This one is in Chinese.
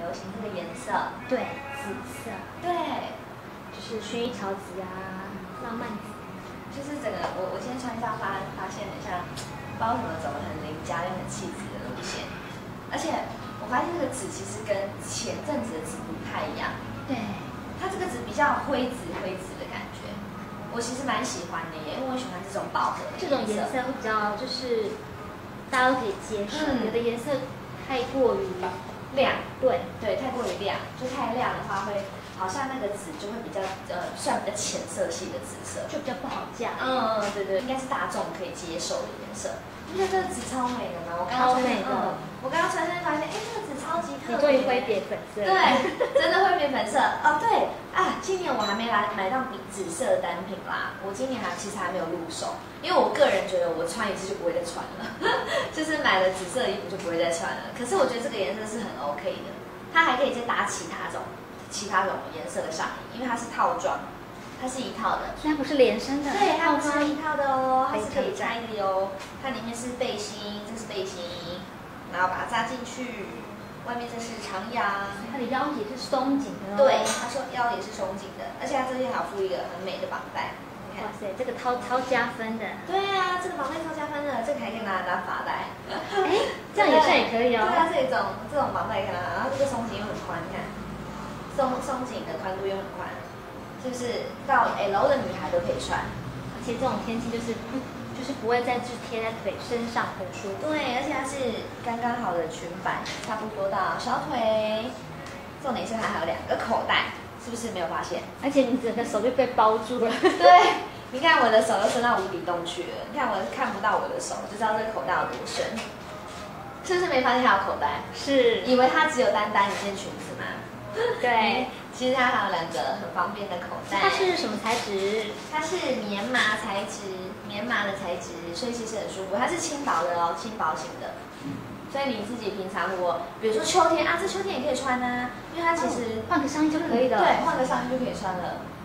流行这个颜色， 对，紫色， 对， 就是薰衣草紫啊，浪漫紫。 就是整个我今天穿上发现了一下，不知道为什么走了很邻家又很气质的路线，而且我发现这个紫其实跟前阵子的紫不太一样， 对， 它这个紫比较灰紫的感觉，我其实蛮喜欢的耶，因为我喜欢这种饱和的这种颜色会比较就是大家都可以接受，有的颜色太过于亮， 对， 太过于亮，就太亮的话会。好像那个紫就会比较算比较浅色系的紫色， 就比较不好驾。 对，应该是大众可以接受的颜色。你觉得这个紫超美的吗？ 超美的。 我刚刚穿上发现，哎，这个紫超级特别。 你终于会变粉色。 对，真的会变粉色。哦，对啊，今年我还没买到紫色的单品啦。我今年其实还没有入手，因为我个人觉得我穿一次就不会再穿了，就是买了紫色的衣服就不会再穿了。可是我觉得这个颜色是很 OK 的，它还可以再搭其他种颜色的上衣，因为它是套装，它是一套的。 它不是连身的， 对，它不是一套的哦，它是可以拆的哟。它里面是背心，这是背心，然后把它扎进去，外面这是长洋。 它的腰也是松紧的哦。 对，它说腰也是松紧的，而且它这边还有附一个很美的绑带。 哇塞，这个超加分的。 对啊，这个绑带超加分的，这个还可以拿来当发带。 哎，这样也算也可以哦。 对啊，这种绑带可以拿，然后这个松紧又很宽，你看。松紧的宽度又很宽，就是到 L 的女孩都可以穿， 而且这种天气就是不会再贴在腿身上很舒服。 对，而且它是刚刚好的裙摆，差不多到小腿。重点是它还有2个口袋，是不是没有发现？ 而且你整个手就被包住了。 对，你看我的手都伸到无底洞去了，你看我看不到我的手，就知道这个口袋有多深。是不是没发现它有口袋？ 是， 以为它只有单一件裙子吗？ 对， 其实它还有2个很方便的口袋。 它是什么材质？它是棉麻材质，所以其实很舒服。它是轻薄的哦，轻薄型的。所以你自己平常比如说秋天啊，这秋天也可以穿啊，因为它其实换个上衣就可以了。 对，换个上衣就可以穿了。